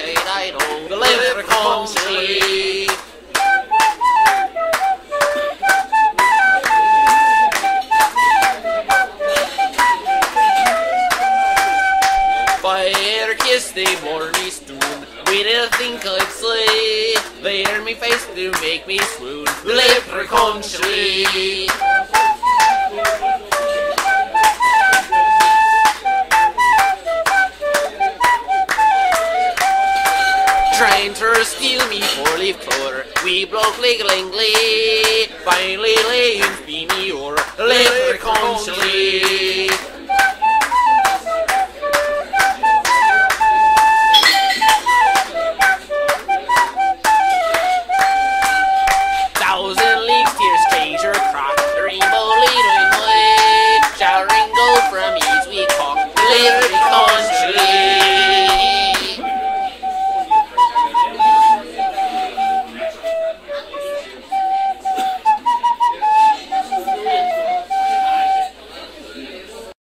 The Leprechaun sleep. Fire kiss the morning stone. We didn't think I'd slay. They hear me face to make me swoon. The Leprechaun sleep. Trying to steal me four-leaf clover, we broke legally. Finally laying beamy o'er the Leprechaun sleep.